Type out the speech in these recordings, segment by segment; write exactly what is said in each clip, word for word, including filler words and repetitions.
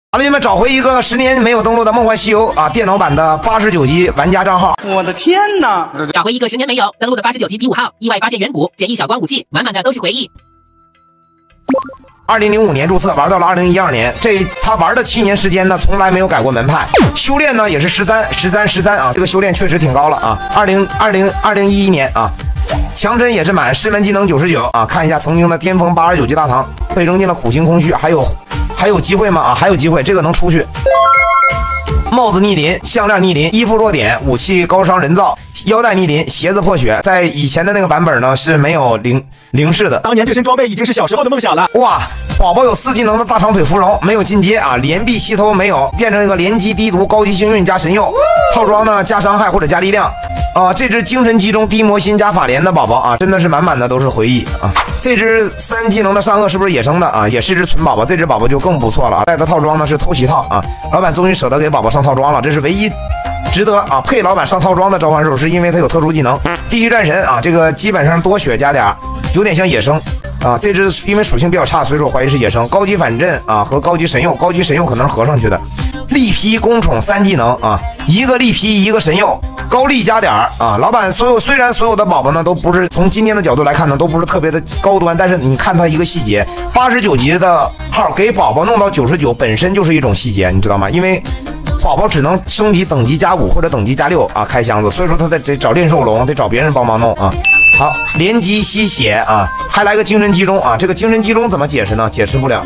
好了，你们找回一个十年没有登录的《梦幻西游》啊电脑版的八十九级玩家账号。 我的天哪！ 找回一个十年没有登录的八十九级比五号，意外发现远古简易小光武器，满满的都是回忆。 二零零五年注册，玩到了二零一二年，这他玩的七年时间呢，从来没有改过门派。修炼呢也是十三、十三、十三啊，这个修炼确实挺高了啊。二零二零二零一一年啊，强针也是满，师门技能九十九啊。看一下曾经的巅峰八十九级大唐被扔进了苦行空虚，还有还有机会吗？啊，还有机会，这个能出去。帽子逆鳞，项链逆鳞，衣服弱点，武器高伤人造，腰带逆鳞，鞋子破血。在以前的那个版本呢是没有灵灵式的。 当年这身装备已经是小时候的梦想了。 哇，宝宝有四技能的大长腿芙蓉没有进阶啊，连臂吸头没有，变成一个连击低毒高级幸运加神佑套装呢，加伤害或者加力量啊。这只精神集中低魔心加法莲的宝宝啊，真的是满满的都是回忆啊。这只三技能的善恶是不是野生的啊？也是只纯宝宝，这只宝宝就更不错了啊。带的套装呢是偷袭套啊，老板终于舍得给宝宝上套装了，这是唯一值得啊配老板上套装的召唤兽，是因为它有特殊技能地狱战神啊，这个基本上多血加点，有点像野生啊。这只因为属性比较差，所以说我怀疑是野生。高级反震啊和高级神佑，高级神佑可能是合上去的。力劈攻宠三技能啊，一个力劈一个神佑，高力加点啊。老板所有虽然所有的宝宝呢都不是从今天的角度来看呢都不是特别的高端，但是你看它一个细节，八十九级的号给宝宝弄到九十九本身就是一种细节，你知道吗？因为宝宝只能升级等级加五或者等级加六啊开箱子，所以说他得找炼兽龙，得找别人帮忙弄啊。好，连击吸血啊，还来个精神集中啊，这个精神集中怎么解释呢？解释不了。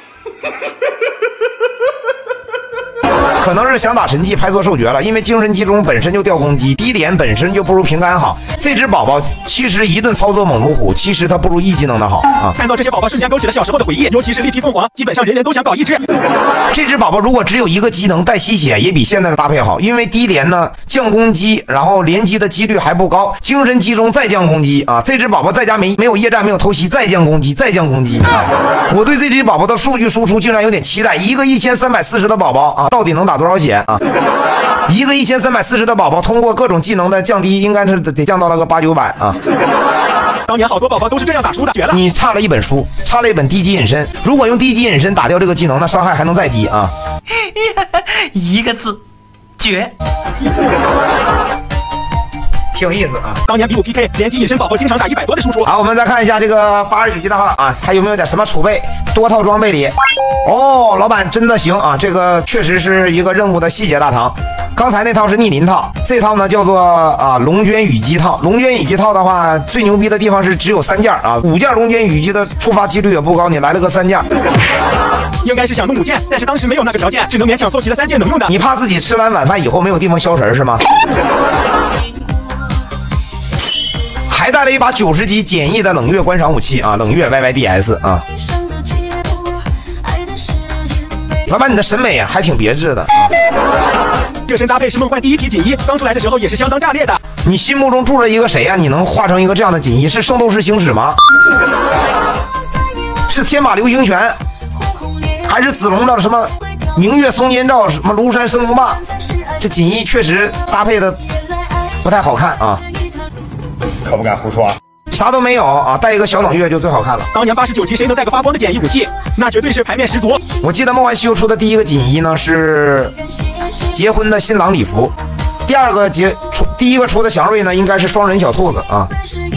可能是想打神技拍错兽诀了，因为精神集中本身就掉攻击，低连本身就不如平安好。这只宝宝其实一顿操作猛如虎，其实它不如一技能的好啊。 看到这些宝宝瞬间勾起了小时候的回忆，尤其是力劈凤凰，基本上人人都想搞一只。 这只宝宝如果只有一个技能带吸血，也比现在的搭配好，因为低连呢降攻击，然后连击的几率还不高，精神集中再降攻击啊。这只宝宝在家没没有夜战，没有偷袭，再降攻击，再降攻击啊。我对这只宝宝的数据输出竟然有点期待，一个一千三百四十的宝宝啊，到底能打多少血啊？一个一千三百四十的宝宝，通过各种技能的降低，应该是得降到了个八九百啊。 当年好多宝宝都是这样打输的，绝了！ 你差了一本书，差了一本低级隐身。如果用低级隐身打掉这个技能，那伤害还能再低啊。 一个字，绝。 挺有意思啊！ 当年比武 P K 连击隐身宝宝经常打一百多的输出。 好，我们再看一下这个八十九级大号啊，还有没有点什么储备？多套装备里，哦，老板真的行啊！这个确实是一个任务的细节大唐。刚才那套是逆鳞套，这套呢叫做啊龙娟羽姬套。龙娟羽姬套的话，最牛逼的地方是只有三件啊，五件龙娟羽姬的触发几率也不高，你来了个三件。 应该是想弄五件，但是当时没有那个条件，只能勉强凑齐了三件能用的。 你怕自己吃完晚饭以后没有地方消食是吗？还带了一把九十级简易的冷月观赏武器啊，冷月 Y Y D S 啊。老板，你的审美啊还挺别致的啊。 这身搭配是梦幻第一批锦衣，刚出来的时候也是相当炸裂的。 你心目中住着一个谁呀、啊？你能画成一个这样的锦衣？是圣斗士星矢吗？是天马流星拳，还是子龙的什么明月松间照？什么庐山升龙霸？这锦衣确实搭配的不太好看啊。 可不敢胡说， 啥都没有啊，带一个小冷月就最好看了。 当年八十九级谁能带个发光的简易武器，那绝对是牌面十足。 我记得梦幻西游出的第一个锦衣呢是结婚的新郎礼服，第二个结出第一个出的祥瑞呢应该是双人小兔子啊。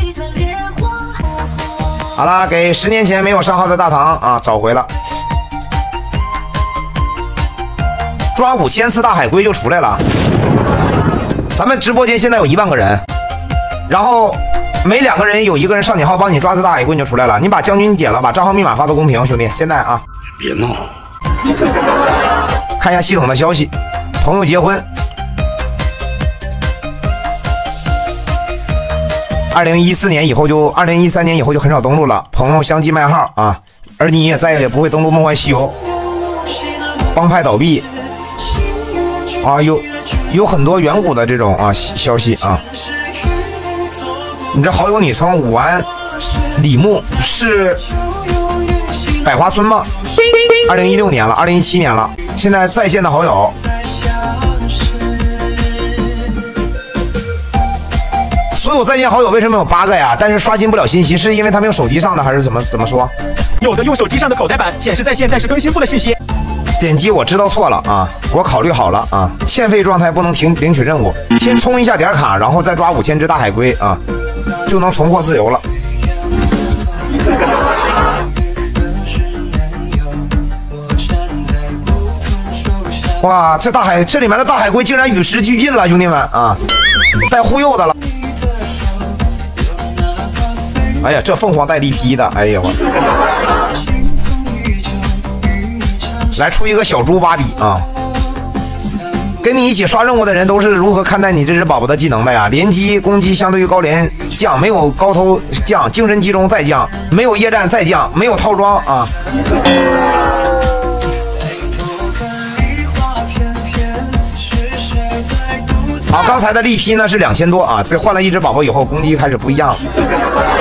好了，给十年前没有上号的大唐啊找回了，抓五千次大海龟就出来了。咱们直播间现在有一万个人。然后每两个人有一个人上你号帮你抓次大海龟你就出来了，你把将军解了，把账号密码发到公屏，兄弟，现在啊， 别闹。 看一下系统的消息，朋友结婚，二零一四年以后就二零一三年以后就很少登录了，朋友相继卖号啊，而你也再也不会登录梦幻西游，帮派倒闭啊，有有很多远古的这种啊消息啊。你这好友昵称武安李牧是百花村吗？二零一六年了，二零一七年了，现在在线的好友所有在线好友为什么有八个呀？但是刷新不了信息，是因为他们用手机上的还是怎么怎么说？ 有的用手机上的口袋版显示在线，但是更新不了信息。 点击我知道错了啊，我考虑好了啊，欠费状态不能停领取任务，先充一下点卡，然后再抓五千只大海龟啊，就能重获自由了。哇，这大海这里面的大海龟竟然与时俱进了，兄弟们啊，带忽悠的了。哎呀，这凤凰带力劈的，哎呀我。来出一个小猪芭比啊！跟你一起刷任务的人都是如何看待你这只宝宝的技能的呀？连击攻击相对于高连降，没有高头降，精神集中再降，没有夜战再降，没有套装啊！好，刚才的力劈呢是两千多啊，这换了一只宝宝以后攻击开始不一样了。